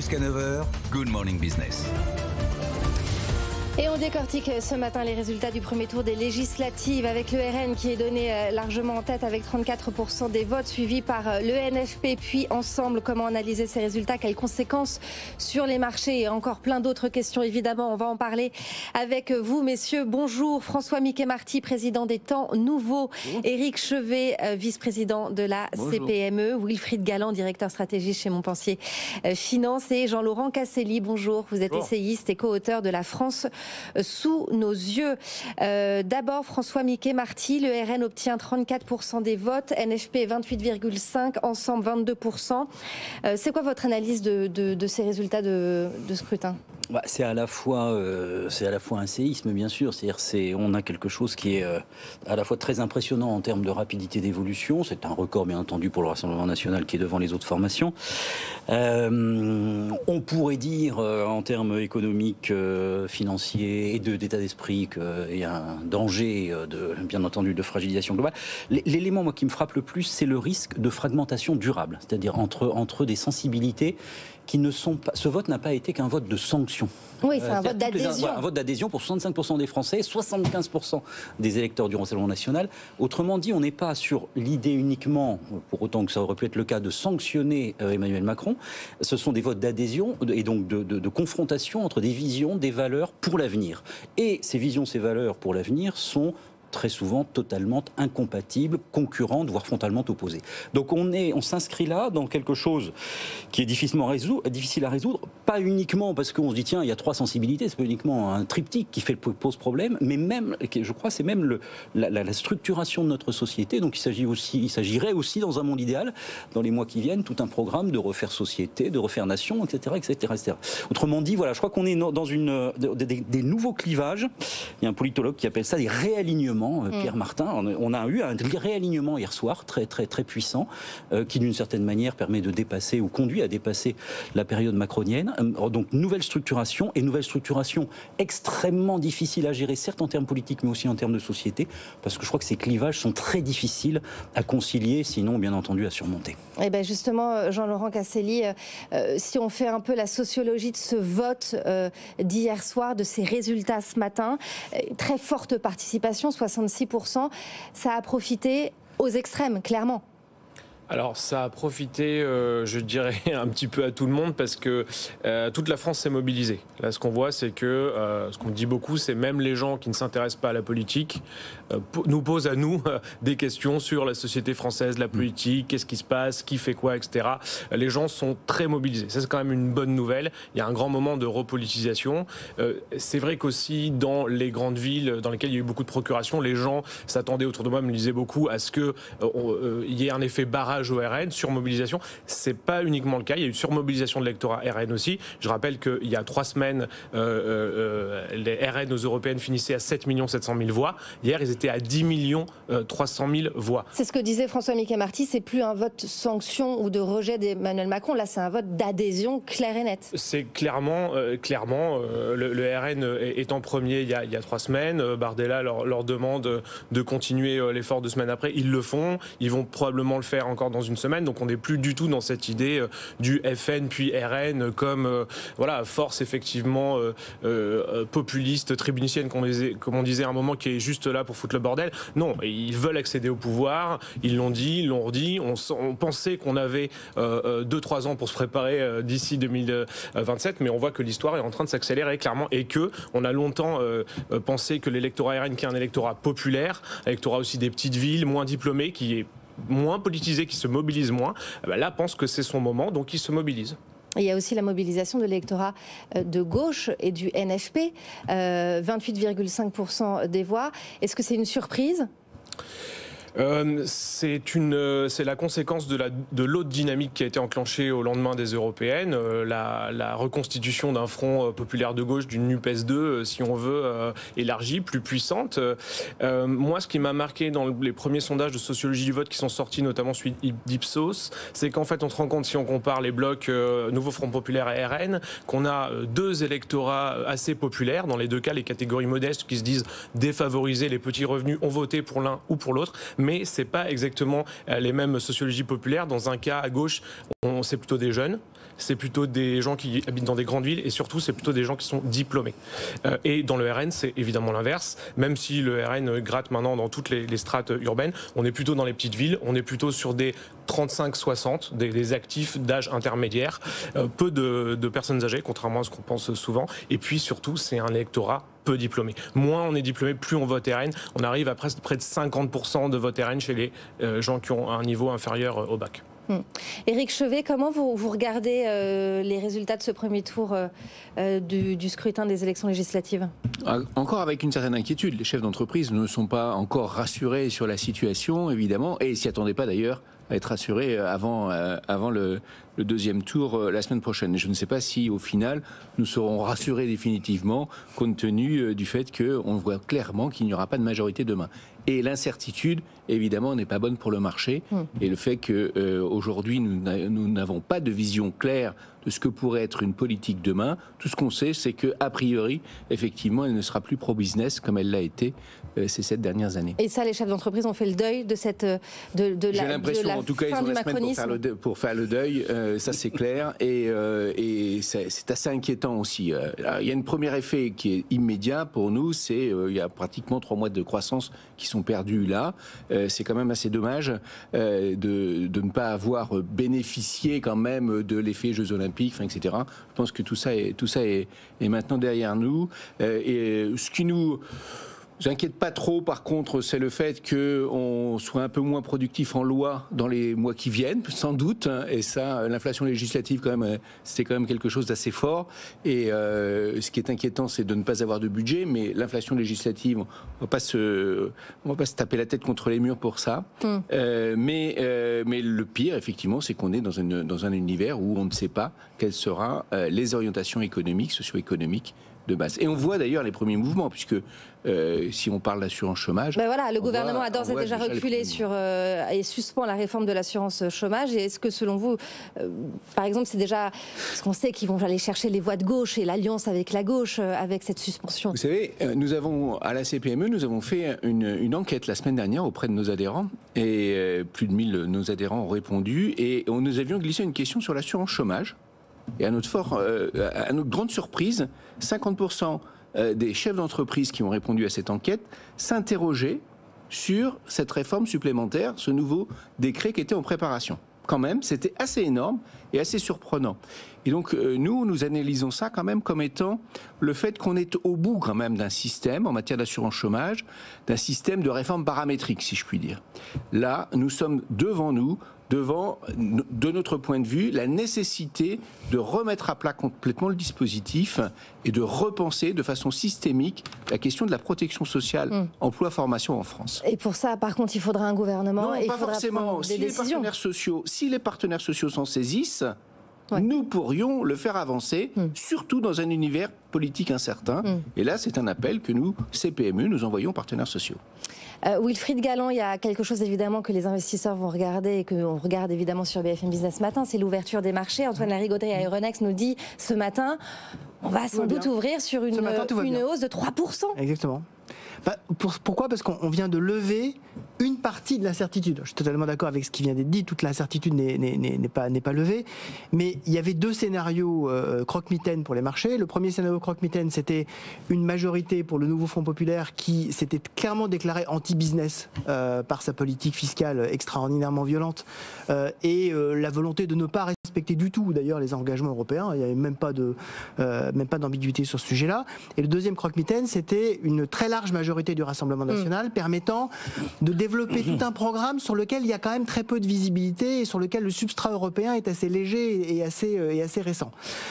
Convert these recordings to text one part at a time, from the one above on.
Jusqu'à 9h, Good Morning Business. Et on décortique ce matin les résultats du premier tour des législatives avec le RN qui est donné largement en tête avec 34% des votes, suivi par le NFP. Puis ensemble, comment analyser ces résultats, quelles conséquences sur les marchés et encore plein d'autres questions évidemment. On va en parler avec vous messieurs. Bonjour François Miquet-Marty, président des Temps Nouveaux. Éric Chevet, vice-président de la CPME. Wilfried Galland, directeur stratégique chez Montpensier Finance. Et Jean-Laurent Casselli, bonjour. Vous êtes essayiste et co-auteur de La France sous nos yeux. D'abord, François Miquet-Marty, le RN obtient 34% des votes, NFP 28,5%, ensemble 22%. C'est quoi votre analyse de ces résultats de scrutin ? C'est à la fois un séisme, bien sûr. C'est-à-dire, on a quelque chose qui est à la fois très impressionnant en termes de rapidité d'évolution. C'est un record, bien entendu, pour le Rassemblement national qui est devant les autres formations. On pourrait dire, en termes économiques, financiers et d'état d'esprit, qu'il y a un danger, bien entendu, de fragilisation globale. L'élément, moi, qui me frappe le plus, c'est le risque de fragmentation durable. C'est-à-dire entre des sensibilités qui ne sont pas... Ce vote n'a pas été qu'un vote de sanction. Oui, c'est un vote d'adhésion. Un vote d'adhésion pour 65% des Français, 75% des électeurs du Rassemblement national. Autrement dit, on n'est pas sur l'idée uniquement, pour autant que ça aurait pu être le cas, de sanctionner Emmanuel Macron. Ce sont des votes d'adhésion et donc de confrontation entre des visions, des valeurs pour l'avenir. Et ces visions, ces valeurs pour l'avenir sont très souvent totalement incompatibles, concurrentes, voire frontalement opposées. Donc on s'inscrit là dans quelque chose qui est difficile à résoudre, pas uniquement parce qu'on se dit tiens, il y a trois sensibilités, c'est pas uniquement un triptyque qui pose problème, mais même, je crois, c'est même la structuration de notre société. Donc il s'agirait aussi dans un monde idéal, dans les mois qui viennent, tout un programme de refaire société, de refaire nation, etc., etc., etc. Autrement dit, voilà, je crois qu'on est dans des nouveaux clivages. Il y a un politologue qui appelle ça des réalignements. Pierre Martin, on a eu un réalignement hier soir très très très puissant qui d'une certaine manière permet de dépasser ou conduit à dépasser la période macronienne. Donc nouvelle structuration extrêmement difficile à gérer, certes en termes politiques mais aussi en termes de société, parce que je crois que ces clivages sont très difficiles à concilier, sinon bien entendu à surmonter. Et bien justement, Jean-Laurent Casselli, si on fait un peu la sociologie de ce vote d'hier soir, de ces résultats ce matin, très forte participation, 66%, ça a profité aux extrêmes, clairement. Alors ça a profité, je dirais, un petit peu à tout le monde parce que toute la France s'est mobilisée. Là, ce qu'on voit, c'est que, ce qu'on dit beaucoup, c'est même les gens qui ne s'intéressent pas à la politique nous posent à nous des questions sur la société française, la politique, qu'est-ce qui se passe, qui fait quoi, etc. Les gens sont très mobilisés. Ça, c'est quand même une bonne nouvelle. Il y a un grand moment de repolitisation. C'est vrai qu'aussi dans les grandes villes dans lesquelles il y a eu beaucoup de procurations, les gens s'attendaient, autour de moi, me disaient beaucoup à ce qu'il y ait un effet barrage au RN, surmobilisation. C'est pas uniquement le cas. Il y a eu surmobilisation de l'électorat RN aussi. Je rappelle qu'il y a 3 semaines, les RN aux européennes finissaient à 7 700 000 voix. Hier, ils étaient à 10 300 000 voix. C'est ce que disait François Miquet-Marty. C'est plus un vote sanction ou de rejet d'Emmanuel Macron. Là, c'est un vote d'adhésion clair et net. C'est clairement, le RN est en premier il y a 3 semaines. Bardella leur demande de continuer l'effort 2 semaines après. Ils le font. Ils vont probablement le faire encore dans une semaine, donc on n'est plus du tout dans cette idée du FN puis RN comme force effectivement populiste, tribunicienne, comme on disait à un moment, qui est juste là pour foutre le bordel. Non, ils veulent accéder au pouvoir, ils l'ont dit, ils l'ont redit. On pensait qu'on avait 2-3 ans pour se préparer d'ici 2027, mais on voit que l'histoire est en train de s'accélérer clairement et que on a longtemps pensé que l'électorat RN, qui est un électorat populaire, électorat aussi des petites villes, moins diplômés, qui est moins politisé, qui se mobilise moins, là pense que c'est son moment, donc il se mobilise. Il y a aussi la mobilisation de l'électorat de gauche et du NFP, 28,5% des voix. Est-ce que c'est une surprise ? C'est la conséquence de l'autre dynamique qui a été enclenchée au lendemain des européennes, la reconstitution d'un front populaire de gauche, d'une NUPES 2, si on veut, élargie, plus puissante. Moi, ce qui m'a marqué dans les premiers sondages de sociologie du vote qui sont sortis, notamment celui d'Ipsos, c'est qu'en fait, on se rend compte, si on compare les blocs Nouveau Front Populaire et RN, qu'on a 2 électorats assez populaires, dans les 2 cas, les catégories modestes qui se disent défavorisées, les petits revenus ont voté pour l'un ou pour l'autre, mais c'est pas exactement exactement les mêmes sociologies populaires. Dans un cas, à gauche, c'est plutôt des jeunes. C'est plutôt des gens qui habitent dans des grandes villes et surtout c'est plutôt des gens qui sont diplômés. Et dans le RN, c'est évidemment l'inverse. Même si le RN gratte maintenant dans toutes les strates urbaines, on est plutôt dans les petites villes, on est plutôt sur des 35-60, des actifs d'âge intermédiaire, peu de personnes âgées, contrairement à ce qu'on pense souvent. Et puis surtout, c'est un électorat peu diplômé. Moins on est diplômé, plus on vote RN. On arrive à presque près de 50% de vote RN chez les gens qui ont un niveau inférieur au bac. Éric Chevet, comment vous regardez les résultats de ce premier tour du scrutin des élections législatives? Encore avec une certaine inquiétude. Les chefs d'entreprise ne sont pas encore rassurés sur la situation, évidemment, et ils s'y attendaient pas d'ailleurs à être rassurés avant le deuxième tour la semaine prochaine. Et je ne sais pas si au final nous serons rassurés définitivement compte tenu du fait qu'on voit clairement qu'il n'y aura pas de majorité demain. Et l'incertitude, évidemment, n'est pas bonne pour le marché. Et le fait qu'aujourd'hui, nous n'avons pas de vision claire de ce que pourrait être une politique demain, tout ce qu'on sait, c'est qu'a priori, effectivement, elle ne sera plus pro-business comme elle l'a été ces 7 dernières années. Et ça, les chefs d'entreprise ont fait le deuil de cette de J'ai l'impression, en tout cas, ils ont la semaine pour faire le deuil, ça c'est clair, et c'est assez inquiétant aussi. Alors, il y a un premier effet qui est immédiat pour nous, c'est il y a pratiquement 3 mois de croissance qui sont perdus là. C'est quand même assez dommage de ne pas avoir bénéficié quand même de l'effet Jeux Olympiques, etc. Je pense que tout ça est maintenant derrière nous. Et ce qui nous inquiète pas trop, par contre, c'est le fait qu'on soit un peu moins productif en loi dans les mois qui viennent, sans doute. Et ça, l'inflation législative, quand même, c'est quand même quelque chose d'assez fort. Et ce qui est inquiétant, c'est de ne pas avoir de budget. Mais l'inflation législative, on va pas se taper la tête contre les murs pour ça. Mais le pire, effectivement, c'est qu'on est dans un univers où on ne sait pas quelles seront les orientations économiques, socio-économiques de base. Et on voit d'ailleurs les premiers mouvements, puisque si on parle d'assurance chômage... Ben voilà, le gouvernement a d'ores et déjà reculé et suspend la réforme de l'assurance chômage. Et est-ce que selon vous, par exemple, c'est déjà... Parce qu'on sait qu'ils vont aller chercher les voix de gauche et l'alliance avec la gauche avec cette suspension. Vous savez, nous avons, à la CPME, nous avons fait une enquête la semaine dernière auprès de nos adhérents. Et plus de 1000 de nos adhérents ont répondu. Et nous avions glissé une question sur l'assurance chômage. Et à notre grande surprise, 50% des chefs d'entreprise qui ont répondu à cette enquête s'interrogeaient sur cette réforme supplémentaire, ce nouveau décret qui était en préparation. Quand même, c'était assez énorme et assez surprenant. Et donc, nous analysons ça quand même comme étant le fait qu'on est au bout quand même d'un système en matière d'assurance chômage, d'un système de réforme paramétrique, si je puis dire. Là, nous sommes devant, de notre point de vue, la nécessité de remettre à plat complètement le dispositif et de repenser de façon systémique la question de la protection sociale, emploi, formation en France. Et pour ça, par contre, il faudra un gouvernement et il faudra prendre des décisions. Si les partenaires sociaux s'en saisissent, nous pourrions le faire avancer, surtout dans un univers politique incertain. Et là, c'est un appel que nous, CPME, nous envoyons aux partenaires sociaux. Wilfried Galland, il y a quelque chose évidemment que les investisseurs vont regarder et qu'on regarde évidemment sur BFM Business ce matin, c'est l'ouverture des marchés. Antoine Larigauderie à Euronext nous dit ce matin, on va sans doute ouvrir sur une hausse de 3%. Exactement. Pourquoi ? Parce qu'on vient de lever une partie de l'incertitude. Je suis totalement d'accord avec ce qui vient d'être dit, toute l'incertitude n'est pas levée, mais il y avait 2 scénarios croque-mitaine pour les marchés. Le premier scénario croque-mitaine, c'était une majorité pour le nouveau Front populaire qui s'était clairement déclaré anti-business par sa politique fiscale extraordinairement violente et la volonté de ne pas respecter du tout d'ailleurs les engagements européens. Il n'y avait même pas d'ambiguïté sur ce sujet-là. Et le deuxième croque-mitaine, c'était une très large majorité du Rassemblement national permettant de développer tout un programme sur lequel il y a quand même très peu de visibilité et sur lequel le substrat européen est assez léger et assez récent.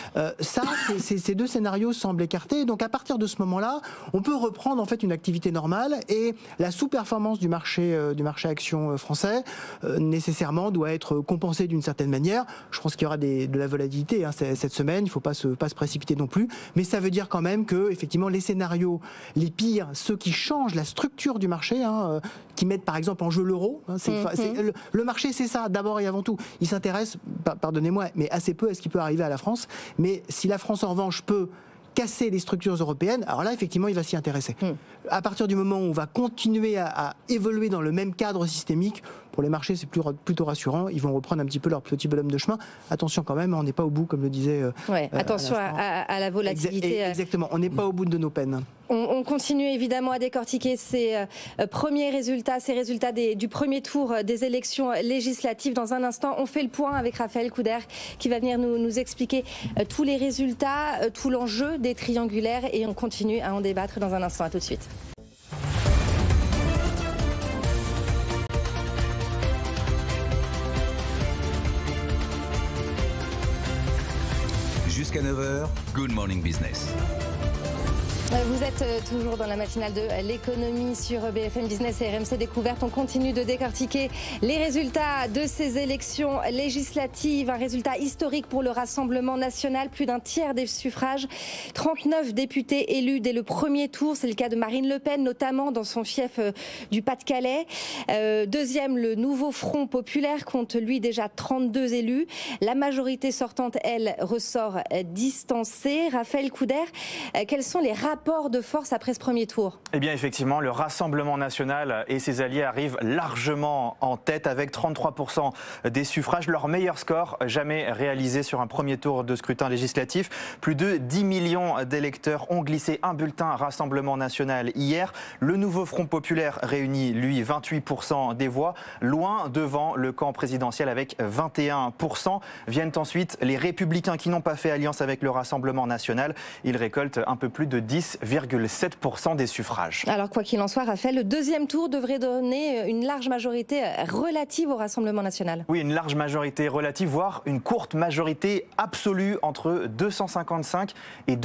Ces 2 scénarios semblent écartés. Donc à partir de ce moment-là, on peut reprendre en fait une activité normale et la sous-performance du marché action français nécessairement doit être compensée d'une certaine manière. Je pense qu'il y aura de la volatilité cette semaine. Il ne faut pas se précipiter non plus. Mais ça veut dire quand même que effectivement les scénarios les pires, ceux qui changent la structure du marché, qui mettent par exemple en jeu l'euro. Le marché, c'est ça, d'abord et avant tout. Il s'intéresse, pardonnez-moi, mais assez peu à ce qui peut arriver à la France. Mais si la France, en revanche, peut casser les structures européennes, alors là, effectivement, il va s'y intéresser. À partir du moment où on va continuer à évoluer dans le même cadre systémique, pour les marchés, c'est plutôt rassurant. Ils vont reprendre un petit peu leur petit bonhomme de chemin. Attention quand même, on n'est pas au bout, comme le disait... attention à la volatilité. Exactement, on n'est pas au bout de nos peines. On continue évidemment à décortiquer ces premiers résultats, du premier tour des élections législatives. Dans un instant, on fait le point avec Raphaël Couder qui va venir nous expliquer tous les résultats, tout l'enjeu des triangulaires, et on continue à en débattre dans un instant. À tout de suite. Jusqu'à 9h, Good Morning Business. Vous êtes toujours dans la matinale de l'économie sur BFM Business et RMC Découverte. On continue de décortiquer les résultats de ces élections législatives. Un résultat historique pour le Rassemblement national. Plus d'un tiers des suffrages. 39 députés élus dès le premier tour. C'est le cas de Marine Le Pen, notamment dans son fief du Pas-de-Calais. Deuxième, le nouveau Front populaire compte lui déjà 32 élus. La majorité sortante, elle, ressort distancée. Raphaël Couder, quels sont les rapports de force après ce premier tour? Eh bien effectivement, le Rassemblement national et ses alliés arrivent largement en tête avec 33% des suffrages, leur meilleur score jamais réalisé sur un premier tour de scrutin législatif. Plus de 10 millions d'électeurs ont glissé un bulletin Rassemblement national hier. Le nouveau Front populaire réunit, lui, 28% des voix, loin devant le camp présidentiel avec 21%. Viennent ensuite les Républicains qui n'ont pas fait alliance avec le Rassemblement national. Ils récoltent un peu plus de 10,7% des suffrages. Alors quoi qu'il en soit, Raphaël, le deuxième tour devrait donner une large majorité relative au Rassemblement national. Oui, une large majorité relative, voire une courte majorité absolue, entre 255 et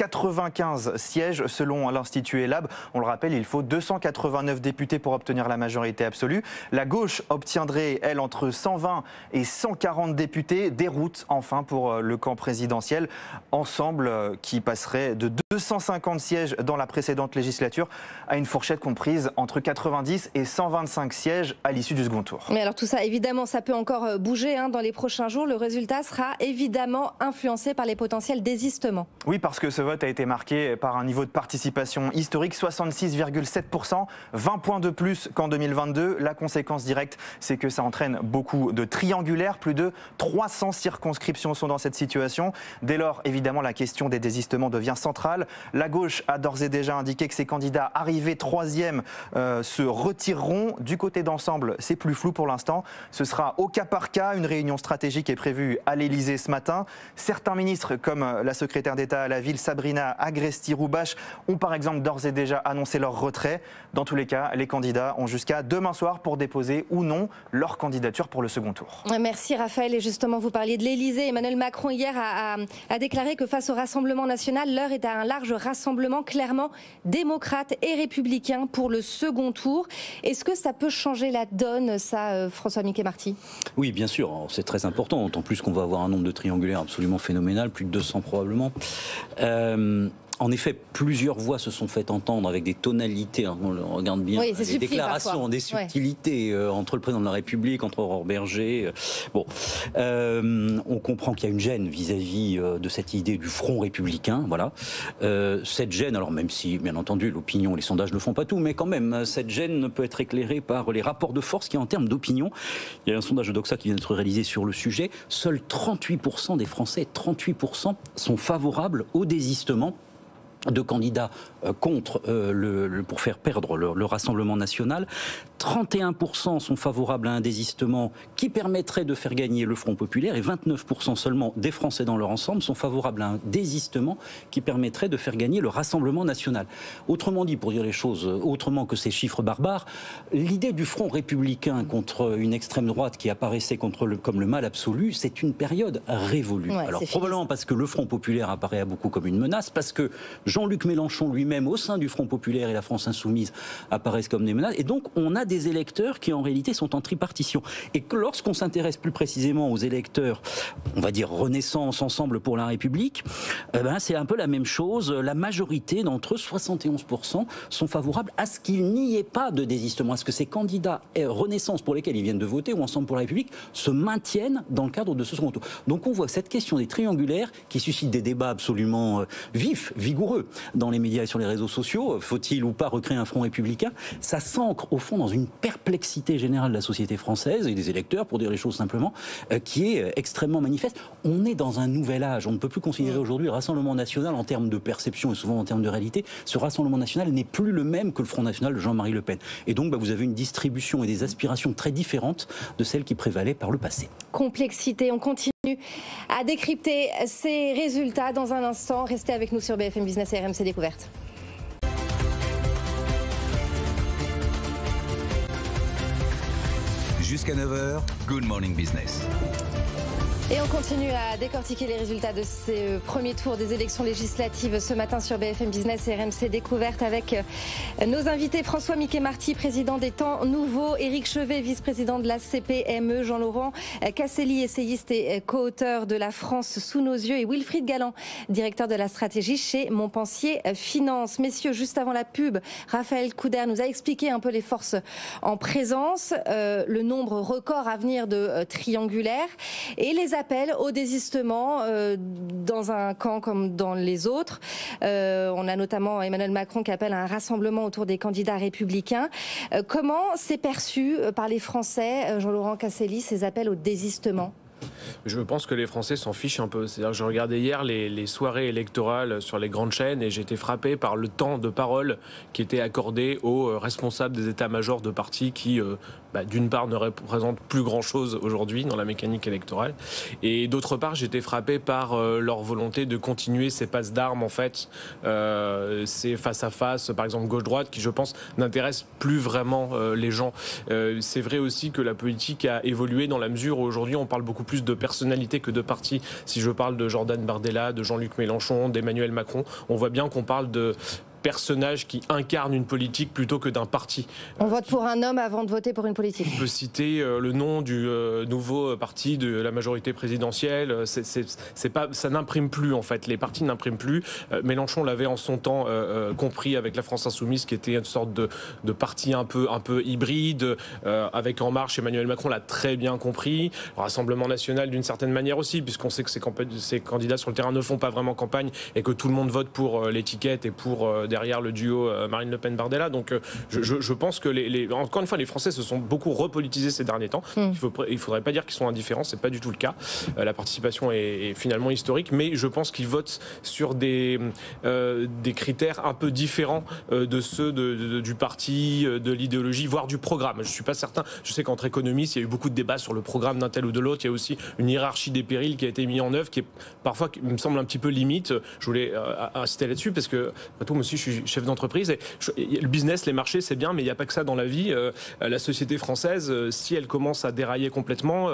295 sièges selon l'Institut Elab. On le rappelle, il faut 289 députés pour obtenir la majorité absolue. La gauche obtiendrait, elle, entre 120 et 140 députés. Déroute enfin pour le camp présidentiel. Ensemble, qui passerait de 250 sièges dans la précédente législature à une fourchette comprise entre 90 et 125 sièges à l'issue du second tour. Mais alors tout ça, évidemment, ça peut encore bouger dans les prochains jours. Le résultat sera évidemment influencé par les potentiels désistements. Oui, parce que ce vote a été marqué par un niveau de participation historique, 66,7%, 20 points de plus qu'en 2022. La conséquence directe, c'est que ça entraîne beaucoup de triangulaires. Plus de 300 circonscriptions sont dans cette situation. Dès lors, évidemment, la question des désistements devient centrale. La gauche a d'ores et déjà indiqué que ses candidats arrivés troisième se retireront. Du côté d'Ensemble, c'est plus flou pour l'instant. Ce sera au cas par cas. Une réunion stratégique est prévue à l'Elysée ce matin. Certains ministres, comme la secrétaire d'État à la ville, Sabrina Agresti-Roubache, ont par exemple d'ores et déjà annoncé leur retrait. Dans tous les cas, les candidats ont jusqu'à demain soir pour déposer ou non leur candidature pour le second tour. Merci Raphaël. Et justement, vous parliez de l'Elysée. Emmanuel Macron hier a déclaré que face au Rassemblement national, l'heure est à un large rassemblement clairement démocrate et républicain pour le second tour. Est-ce que ça peut changer la donne, ça, François Miquet-Marty? Oui, bien sûr, c'est très important, d'autant plus qu'on va avoir un nombre de triangulaires absolument phénoménal, plus de 200 probablement. En effet, plusieurs voix se sont faites entendre avec des tonalités, on le regarde bien, des déclarations, parfois. Des subtilités entre le président de la République, entre Aurore Berger. On comprend qu'il y a une gêne vis-à-vis de cette idée du front républicain. Voilà. Cette gêne, alors même si, bien entendu, l'opinion, les sondages ne font pas tout, mais quand même, cette gêne peut être éclairée par les rapports de force qui, en termes d'opinion, il y a un sondage de Doxa qui vient d'être réalisé sur le sujet, seuls 38% des Français, 38% sont favorables au désistement de candidats contre pour faire perdre le Rassemblement national. 31% sont favorables à un désistement qui permettrait de faire gagner le Front populaire et 29% seulement des Français dans leur ensemble sont favorables à un désistement qui permettrait de faire gagner le Rassemblement national. Autrement dit, pour dire les choses autrement que ces chiffres barbares, l'idée du Front républicain contre une extrême droite qui apparaissait comme le mal absolu, c'est une période révolue. Alors probablement parce que le Front populaire apparaît à beaucoup comme une menace, parce que Jean-Luc Mélenchon lui-même même au sein du Front populaire et la France insoumise apparaissent comme des menaces. Et donc, on a des électeurs qui, en réalité, sont en tripartition. Et que lorsqu'on s'intéresse plus précisément aux électeurs, on va dire Renaissance, Ensemble pour la République, c'est un peu la même chose. La majorité d'entre eux, 71%, sont favorables à ce qu'il n'y ait pas de désistement, à ce que ces candidats Renaissance pour lesquels ils viennent de voter ou Ensemble pour la République se maintiennent dans le cadre de ce second tour. Donc on voit cette question des triangulaires qui suscite des débats absolument vifs, vigoureux dans les médias et sur les réseaux sociaux. Faut-il ou pas recréer un front républicain? Ça s'ancre au fond dans une perplexité générale de la société française et des électeurs, pour dire les choses simplement, qui est extrêmement manifeste. On est dans un nouvel âge. On ne peut plus considérer aujourd'hui le Rassemblement national en termes de perception et souvent en termes de réalité. Ce Rassemblement national n'est plus le même que le Front national de Jean-Marie Le Pen. Et donc vous avez une distribution et des aspirations très différentes de celles qui prévalaient par le passé. Complexité, on continue à décrypter ces résultats dans un instant. Restez avec nous sur BFM Business et RMC Découverte. Jusqu'à 9h, Good Morning Business. Et on continue à décortiquer les résultats de ces premiers tours des élections législatives ce matin sur BFM Business et RMC Découverte avec nos invités François-Mickey Marty, président des Temps Nouveaux, Éric Chevet, vice-président de la CPME, Jean-Laurent Casselli, essayiste et co-auteur de La France sous nos yeux, et Wilfried Galland, directeur de la stratégie chez Montpensier Finance. Messieurs, juste avant la pub, Raphaël Couder nous a expliqué un peu les forces en présence, le nombre record à venir de triangulaires et les appel au désistement dans un camp comme dans les autres. On a notamment Emmanuel Macron qui appelle à un rassemblement autour des candidats républicains. Comment c'est perçu par les Français, Jean-Laurent Casselli, ces appels au désistement ? Je pense que les Français s'en fichent un peu. C'est-à-dire que je regardais hier les soirées électorales sur les grandes chaînes et j'ai été frappé par le temps de parole qui était accordé aux responsables des états-majors de partis qui, d'une part, ne représentent plus grand-chose aujourd'hui dans la mécanique électorale. Et d'autre part, j'ai été frappé par leur volonté de continuer ces passes d'armes, en fait. Ces face-à-face, par exemple gauche-droite, qui, je pense, n'intéressent plus vraiment les gens. C'est vrai aussi que la politique a évolué dans la mesure où aujourd'hui, on parle beaucoup plus de personnalité que de parti. Si je parle de Jordan Bardella, de Jean-Luc Mélenchon, d'Emmanuel Macron, on voit bien qu'on parle de personnages qui incarnent une politique plutôt que d'un parti. On vote pour un homme avant de voter pour une politique. On peut citer le nom du nouveau parti de la majorité présidentielle. C'est pas, ça n'imprime plus en fait. Les partis n'impriment plus. Mélenchon l'avait en son temps compris avec la France insoumise, qui était une sorte de parti un peu hybride. Avec En Marche, Emmanuel Macron l'a très bien compris. Le Rassemblement national d'une certaine manière aussi, puisqu'on sait que ces candidats sur le terrain ne font pas vraiment campagne et que tout le monde vote pour l'étiquette et pour derrière le duo Marine Le Pen-Bardella. Donc je pense que encore une fois, les Français se sont beaucoup repolitisés ces derniers temps. Il faudrait pas dire qu'ils sont indifférents, c'est pas du tout le cas. La participation est finalement historique, mais je pense qu'ils votent sur des critères un peu différents de ceux du parti, de l'idéologie, voire du programme. Je suis pas certain. Je sais qu'entre économistes, il y a eu beaucoup de débats sur le programme d'un tel ou de l'autre. Il y a aussi une hiérarchie des périls qui a été mise en œuvre, qui est parfois, qui me semble un petit peu limite. Je voulais insister là-dessus parce que moi aussi, je suis chef d'entreprise et le business, les marchés, c'est bien, mais il n'y a pas que ça dans la vie. La société française, si elle commence à dérailler complètement,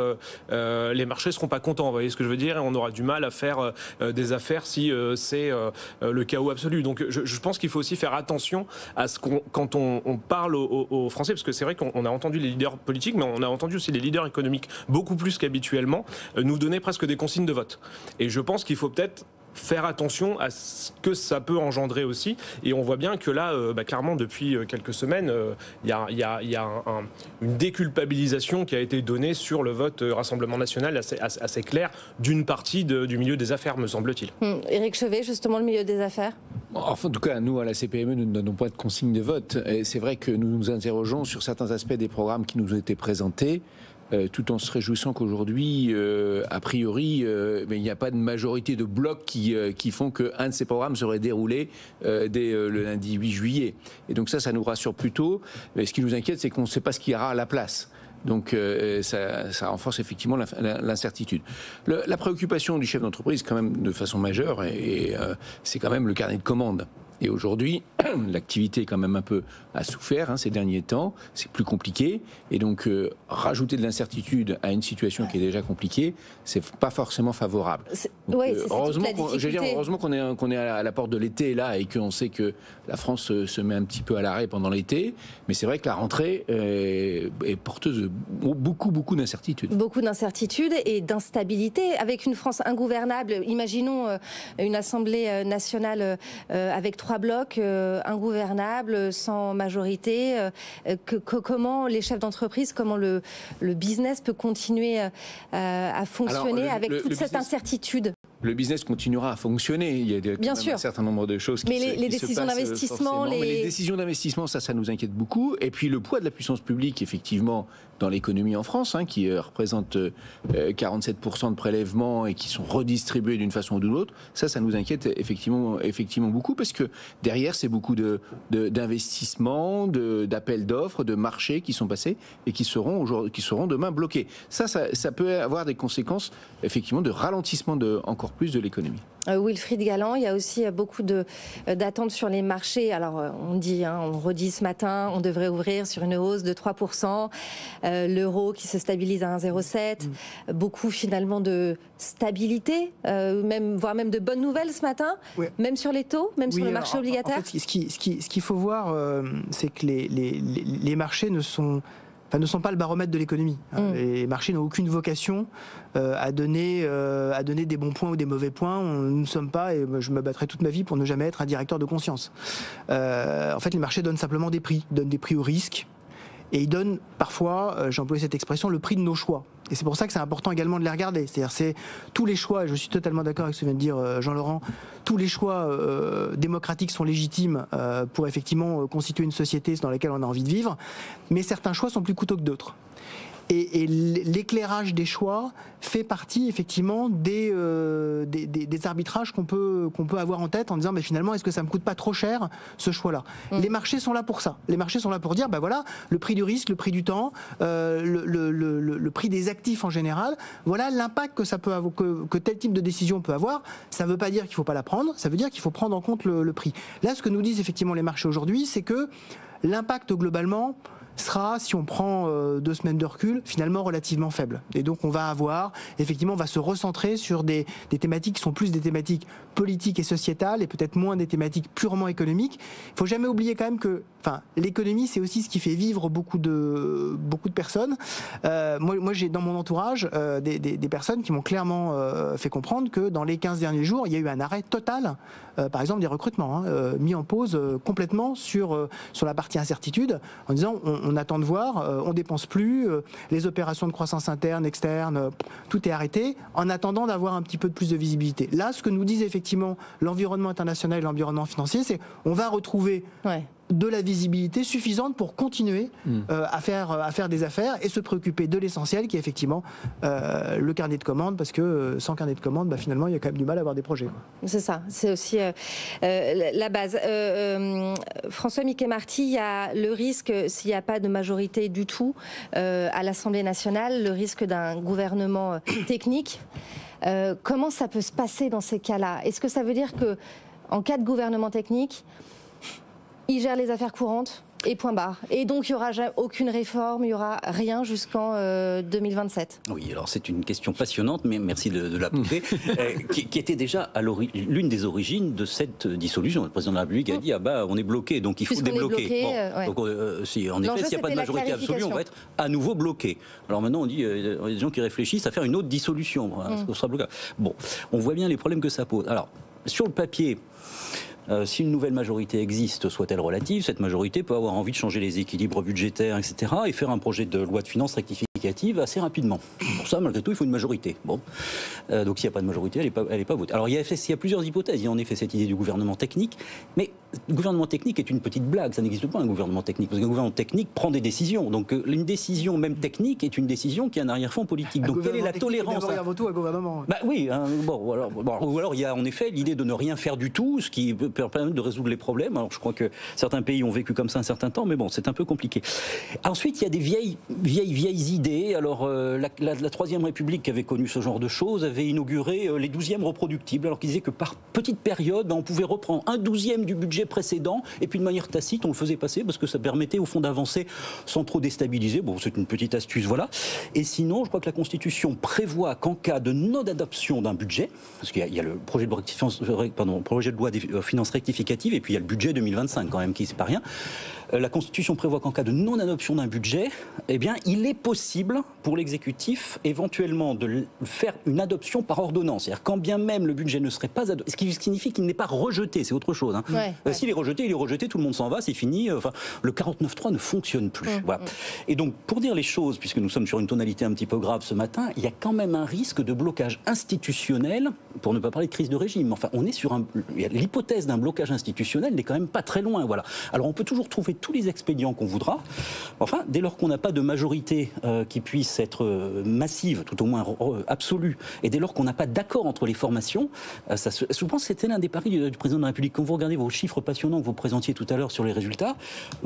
les marchés ne seront pas contents. Vous voyez ce que je veux dire? Et on aura du mal à faire des affaires si c'est le chaos absolu. Donc, je pense qu'il faut aussi faire attention à ce quand on parle aux Français, parce que c'est vrai qu'on a entendu les leaders politiques, mais on a entendu aussi les leaders économiques beaucoup plus qu'habituellement nous donner presque des consignes de vote. Et je pense qu'il faut peut-être faire attention à ce que ça peut engendrer aussi. Et on voit bien que là, clairement, depuis quelques semaines, il y a une déculpabilisation qui a été donnée sur le vote Rassemblement national assez clair d'une partie du milieu des affaires, me semble-t-il. Éric Chevet, justement, le milieu des affaires. Enfin, en tout cas, nous, à la CPME, nous ne donnons pas de consigne de vote. Et c'est vrai que nous nous interrogeons sur certains aspects des programmes qui nous ont été présentés. Tout en se réjouissant qu'aujourd'hui, a priori, mais il n'y a pas de majorité de blocs qui font qu'un de ces programmes serait déroulé dès le lundi 8 juillet. Et donc ça nous rassure plutôt. Mais ce qui nous inquiète, c'est qu'on ne sait pas ce qu'il y aura à la place. Donc ça renforce effectivement l'incertitude. La préoccupation du chef d'entreprise, quand même, de façon majeure, et c'est quand même le carnet de commandes. Et aujourd'hui, l'activité quand même un peu a souffert ces derniers temps, c'est plus compliqué, et donc rajouter de l'incertitude à une situation qui est déjà compliquée, c'est pas forcément favorable. Donc, heureusement qu'on est à la porte de l'été là, et qu'on sait que la France se met un petit peu à l'arrêt pendant l'été, mais c'est vrai que la rentrée est porteuse de beaucoup d'incertitudes. Beaucoup d'incertitudes et d'instabilité, avec une France ingouvernable. Imaginons une Assemblée nationale avec 3 blocs, ingouvernables, sans majorité. Comment les chefs d'entreprise, comment le business peut continuer à fonctionner avec toute cette incertitude? Le business continuera à fonctionner. Il y a Bien sûr. Un certain nombre de choses qui les décisions d'investissement, les décisions d'investissement, ça nous inquiète beaucoup. Et puis le poids de la puissance publique, effectivement, dans l'économie en France, qui représente 47% de prélèvements et qui sont redistribués d'une façon ou d'une autre, ça nous inquiète effectivement beaucoup, parce que derrière, c'est beaucoup d'investissements, d'appels d'offres, de marchés qui sont passés et qui seront demain bloqués. Ça peut avoir des conséquences, effectivement, de ralentissement encore plus de l'économie. Wilfried Galland, il y a aussi beaucoup d'attentes sur les marchés. Alors on redit ce matin, on devrait ouvrir sur une hausse de 3%, l'euro qui se stabilise à 1,07, beaucoup finalement de stabilité, voire même de bonnes nouvelles ce matin, même sur les taux, même sur le marché obligataire. En fait, ce qu'il faut voir, c'est que les marchés ne sont pas le baromètre de l'économie. Les marchés n'ont aucune vocation à donner des bons points ou des mauvais points. Nous ne sommes pas, et je me battrai toute ma vie pour ne jamais être un directeur de conscience. En fait, les marchés donnent simplement des prix, donnent des prix au risque, et ils donnent parfois, j'ai employé cette expression, le prix de nos choix. Et c'est pour ça que c'est important également de les regarder. C'est-à-dire, c'est tous les choix, et je suis totalement d'accord avec ce que vient de dire Jean-Laurent, tous les choix démocratiques sont légitimes pour effectivement constituer une société dans laquelle on a envie de vivre, mais certains choix sont plus coûteux que d'autres. Et l'éclairage des choix fait partie effectivement des arbitrages qu'on peut avoir en tête en disant mais finalement est-ce que ça me coûte pas trop cher ce choix-là. Les marchés sont là pour ça. Les marchés sont là pour dire voilà le prix du risque, le prix du temps, le prix des actifs en général. Voilà l'impact que ça peut avoir, que tel type de décision peut avoir. Ça ne veut pas dire qu'il faut pas la prendre. Ça veut dire qu'il faut prendre en compte le prix. Là, ce que nous disent effectivement les marchés aujourd'hui, c'est que l'impact globalement sera, si on prend 2 semaines de recul, finalement relativement faible. Et donc on va se recentrer sur des thématiques qui sont plus des thématiques politiques et sociétales et peut-être moins des thématiques purement économiques. Il ne faut jamais oublier quand même que l'économie, c'est aussi ce qui fait vivre beaucoup de personnes. Moi j'ai dans mon entourage des personnes qui m'ont clairement fait comprendre que dans les 15 derniers jours, il y a eu un arrêt total, par exemple des recrutements, mis en pause complètement sur la partie incertitude, en disant on attend de voir, on dépense plus, les opérations de croissance interne, externe, tout est arrêté, en attendant d'avoir un petit peu plus de visibilité. Là, ce que nous disent effectivement l'environnement international et l'environnement financier, c'est on va retrouver de la visibilité suffisante pour continuer à faire des affaires et se préoccuper de l'essentiel qui est effectivement le carnet de commandes, parce que sans carnet de commandes, finalement, il y a quand même du mal à avoir des projets. C'est ça, c'est aussi la base. François Miquet-Marty, il y a le risque, s'il n'y a pas de majorité du tout à l'Assemblée nationale, le risque d'un gouvernement technique. Comment ça peut se passer dans ces cas-là? Est-ce que ça veut dire que en cas de gouvernement technique, il gère les affaires courantes et point barre. Et donc, il n'y aura aucune réforme, il n'y aura rien jusqu'en 2027. Oui, alors c'est une question passionnante, mais merci de la poser, qui était déjà à l'une des origines de cette dissolution. Le président de la République a dit on est bloqué, donc il faut débloquer. Donc, si, en effet, s'il n'y a pas de majorité absolue, on va être à nouveau bloqué. Alors maintenant, on dit il y a des gens qui réfléchissent à faire une autre dissolution. On sera bloqué. Bon, on voit bien les problèmes que ça pose. Alors, sur le papier, si une nouvelle majorité existe, soit-elle relative, cette majorité peut avoir envie de changer les équilibres budgétaires, etc., et faire un projet de loi de finances rectificative assez rapidement. Pour ça, malgré tout, il faut une majorité. Bon. Donc s'il n'y a pas de majorité, elle n'est pas votée. Alors il y a plusieurs hypothèses. Il y a en effet cette idée du gouvernement technique, mais le gouvernement technique est une petite blague. Ça n'existe pas un gouvernement technique, parce qu'un gouvernement technique prend des décisions. Donc une décision, même technique, est une décision qui a un arrière-fond politique. Donc quelle est la tolérance oui, ou alors il y a en effet l'idée de ne rien faire du tout, ce qui peut permettre de résoudre les problèmes. Alors je crois que certains pays ont vécu comme ça un certain temps, mais bon, c'est un peu compliqué. Ensuite, il y a des vieilles idées. Alors la Troisième République, qui avait connu ce genre de choses, avait inauguré les 12e reproductibles, alors qu'ils disaient que par petite période, on pouvait reprendre un 12e du budget budget précédent, et puis de manière tacite, on le faisait passer parce que ça permettait au fond d'avancer sans trop déstabiliser. Bon, c'est une petite astuce, voilà. Et sinon, je crois que la Constitution prévoit qu'en cas de non-adoption d'un budget, parce qu'il y a le projet de loi des finances rectificatives, et puis il y a le budget 2025 quand même, qui c'est pas rien. La Constitution prévoit qu'en cas de non-adoption d'un budget, eh bien, il est possible pour l'exécutif éventuellement de faire une adoption par ordonnance. C'est-à-dire quand bien même le budget ne serait pas adopté, ce qui signifie qu'il n'est pas rejeté, c'est autre chose. Hein. S'il est rejeté, tout le monde s'en va, c'est fini. Enfin, le 49.3 ne fonctionne plus. Voilà. Et donc, pour dire les choses, puisque nous sommes sur une tonalité un petit peu grave ce matin, il y a quand même un risque de blocage institutionnel, pour ne pas parler de crise de régime. Enfin, on est sur l'hypothèse d'un blocage institutionnel n'est quand même pas très loin. Voilà. Alors, on peut toujours trouver tous les expédients qu'on voudra. Enfin, dès lors qu'on n'a pas de majorité qui puisse être massive, tout au moins absolue, et dès lors qu'on n'a pas d'accord entre les formations, je pense que c'était l'un des paris du président de la République. Quand vous regardez vos chiffres passionnants que vous présentiez tout à l'heure sur les résultats,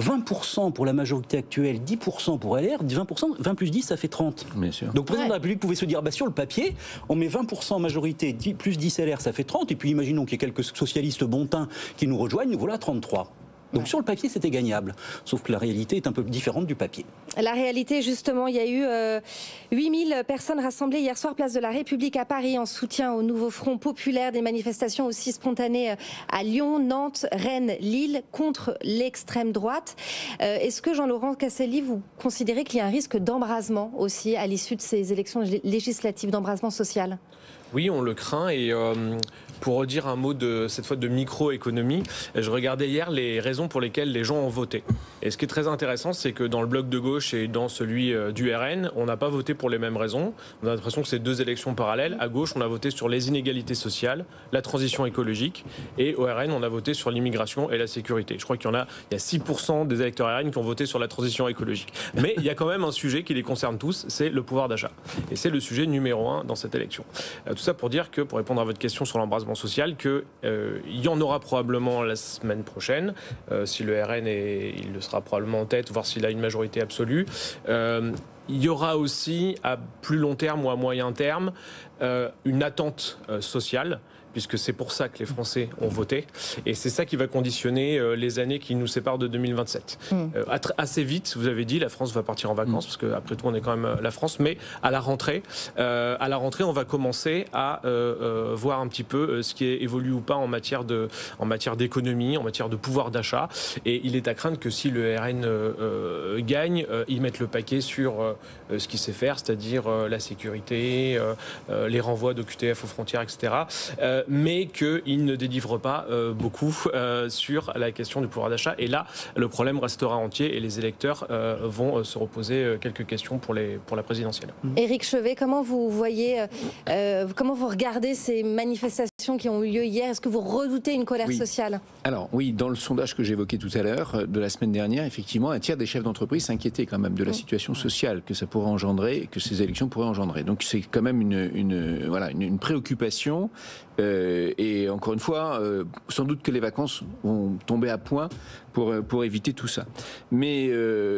20% pour la majorité actuelle, 10% pour LR, 20 plus 10, ça fait 30. Bien sûr. Donc le président de la République pouvait se dire, sur le papier, on met 20% majorité, plus 10 LR, ça fait 30, et puis imaginons qu'il y ait quelques socialistes bontins qui nous rejoignent, nous voilà 33. Donc sur le papier, c'était gagnable. Sauf que la réalité est un peu différente du papier. La réalité, justement, il y a eu 8000 personnes rassemblées hier soir, place de la République à Paris, en soutien au nouveau Front populaire. Des manifestations aussi spontanées à Lyon, Nantes, Rennes, Lille, contre l'extrême droite. Est-ce que, Jean-Laurent Casselli, vous considérez qu'il y a un risque d'embrasement aussi à l'issue de ces élections législatives, d'embrasement social ? Oui, on le craint, et pour redire un mot cette fois de microéconomie, je regardais hier les raisons pour lesquelles les gens ont voté. Et ce qui est très intéressant, c'est que dans le bloc de gauche et dans celui du RN, on n'a pas voté pour les mêmes raisons. On a l'impression que c'est deux élections parallèles. À gauche, on a voté sur les inégalités sociales, la transition écologique, et au RN, on a voté sur l'immigration et la sécurité. Je crois qu'il y a 6% des électeurs RN qui ont voté sur la transition écologique. Mais il y a quand même un sujet qui les concerne tous, c'est le pouvoir d'achat. Et c'est le sujet numéro 1 dans cette élection. Tout ça pour dire que, pour répondre à votre question sur l'embrasement social, qu'il y en aura probablement la semaine prochaine, si le RN il le sera probablement en tête, voir s'il a une majorité absolue. Il y aura aussi, à plus long terme ou à moyen terme, une attente sociale, puisque c'est pour ça que les Français ont voté. Et c'est ça qui va conditionner les années qui nous séparent de 2027. Assez vite, vous avez dit, la France va partir en vacances, parce qu'après tout, on est quand même la France, mais à la rentrée, on va commencer à voir un petit peu ce qui évolue ou pas en matière d'économie, en matière de pouvoir d'achat. Et il est à craindre que si le RN gagne, ils mettent le paquet sur ce qu'il sait faire, c'est-à-dire la sécurité, les renvois d'OQTF aux frontières, etc., mais qu'il ne délivre pas beaucoup sur la question du pouvoir d'achat. Et là, le problème restera entier, et les électeurs vont se reposer quelques questions pour la présidentielle. Éric Chevet, comment vous voyez, comment vous regardez ces manifestations qui ont eu lieu hier ? Est-ce que vous redoutez une colère sociale ? Alors oui, dans le sondage que j'évoquais tout à l'heure, de la semaine dernière, effectivement, un tiers des chefs d'entreprise s'inquiétaient quand même de la situation sociale que ça pourrait engendrer, que ces élections pourraient engendrer. Donc c'est quand même une préoccupation. Et encore une fois, sans doute que les vacances vont tomber à point pour éviter tout ça. Mais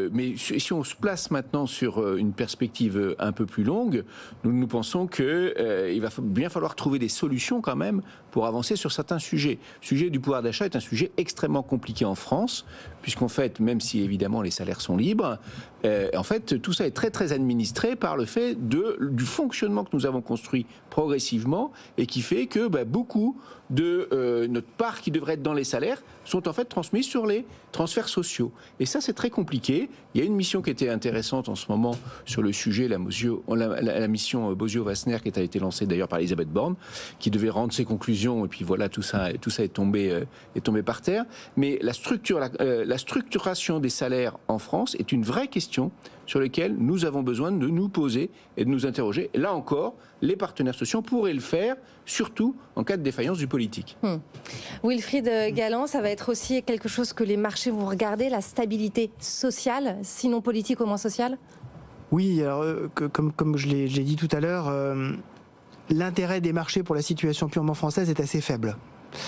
si on se place maintenant sur une perspective un peu plus longue, nous pensons qu'il va bien falloir trouver des solutions quand même pour avancer sur certains sujets. Le sujet du pouvoir d'achat est un sujet extrêmement compliqué en France, puisqu'en fait, même si évidemment les salaires sont libres, en fait, tout ça est très très administré par le fait du fonctionnement que nous avons construit progressivement, et qui fait que beaucoup de notre part qui devrait être dans les salaires sont en fait transmises sur les transferts sociaux. Et ça, c'est très compliqué. Il y a une mission qui était intéressante en ce moment sur le sujet, la mission Bozio-Wassner, qui a été lancée d'ailleurs par Elisabeth Borne, qui devait rendre ses conclusions, et puis voilà, tout ça est tombé par terre. Mais la structuration des salaires en France est une vraie question sur laquelle nous avons besoin de nous poser et de nous interroger. Là encore, les partenaires sociaux pourraient le faire, surtout en cas de défaillance du politique. Wilfried Galland, ça va être aussi quelque chose que les marchés vont regarder, la stabilité sociale, sinon politique au moins sociale ? Oui, alors, comme je l'ai dit tout à l'heure, l'intérêt des marchés pour la situation purement française est assez faible.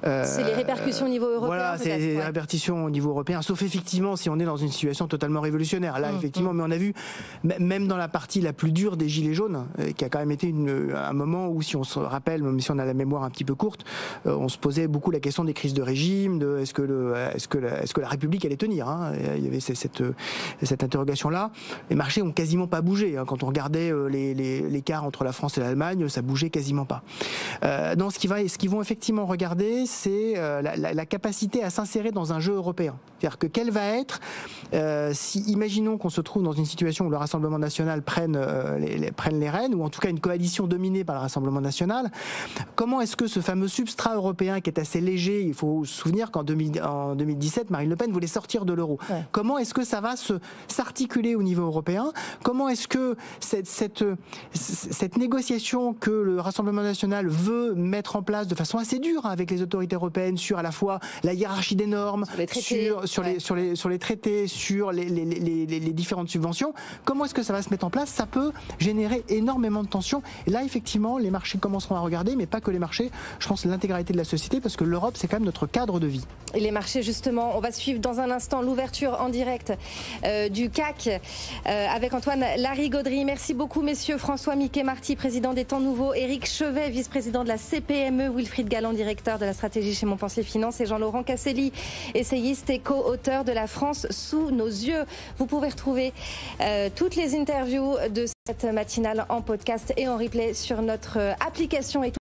C'est les répercussions au niveau européen. Voilà, c'est les répercussions au niveau européen, sauf effectivement si on est dans une situation totalement révolutionnaire. Là, effectivement, mais on a vu, même dans la partie la plus dure des Gilets jaunes, qui a quand même été un moment où, si on se rappelle, même si on a la mémoire un petit peu courte, on se posait beaucoup la question des crises de régime, de est-ce que la République allait tenir, hein. Il y avait cette interrogation-là. Les marchés ont quasiment pas bougé, hein. Quand on regardait l'écart entre la France et l'Allemagne, ça bougeait quasiment pas. Non, ce qu'ils vont effectivement regarder, c'est la capacité à s'insérer dans un jeu européen. C'est-à-dire que quelle va être, si imaginons qu'on se trouve dans une situation où le Rassemblement national prenne les rênes, ou en tout cas une coalition dominée par le Rassemblement national, comment est-ce que ce fameux substrat européen qui est assez léger, il faut se souvenir qu'en 2017, Marine Le Pen voulait sortir de l'euro. Ouais. Comment est-ce que ça va s'articuler au niveau européen? Comment est-ce que cette négociation que le Rassemblement national veut mettre en place de façon assez dure, hein, avec les autorités européennes, sur à la fois la hiérarchie des normes, sur les traités, sur les différentes subventions, comment est-ce que ça va se mettre en place? Ça peut générer énormément de tensions. Et là, effectivement, les marchés commenceront à regarder, mais pas que les marchés, je pense l'intégralité de la société, parce que l'Europe, c'est quand même notre cadre de vie. Et les marchés, justement, on va suivre dans un instant l'ouverture en direct du CAC avec Antoine Larigauderie. Merci beaucoup, messieurs. François Miquet-Marty, président des Temps Nouveaux, Éric Chevet, vice-président de la CPME, Wilfried Galland, directeur de la stratégie chez Montpensier Finance, et Jean-Laurent Casselli, essayiste et co-auteur de La France sous nos yeux. Vous pouvez retrouver toutes les interviews de cette matinale en podcast et en replay sur notre application.